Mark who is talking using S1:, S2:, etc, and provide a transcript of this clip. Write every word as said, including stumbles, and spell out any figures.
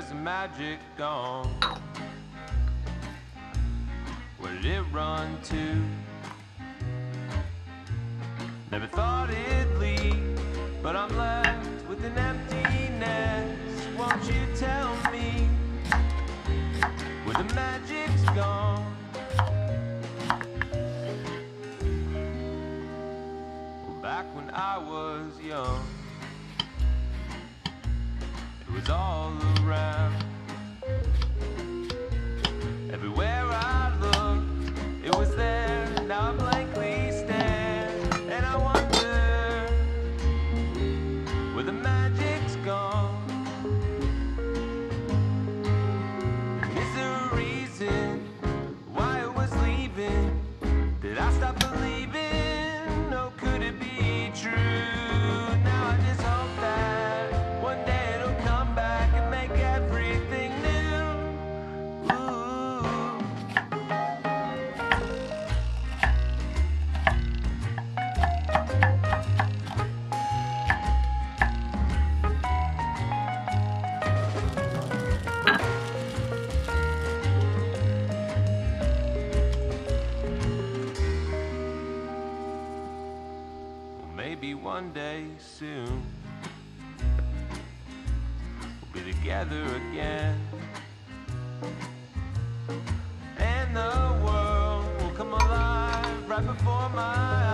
S1: Where's the magic gone? Where did it run to? Never thought it'd leave, but I'm left with an emptiness. Won't you tell me where the magic's gone? Well, back when I was young, it was all around. Everywhere I looked, it was there. Now I blankly stare, and I wonder where the magic's gone. Is there a reason why it was leaving? Did I stop believing? Or could it be true? Now I just hope that one day it'll come back and make everything new. Ooh. Well, maybe one day soon we'll be together again, and the world will come alive right before my eyes.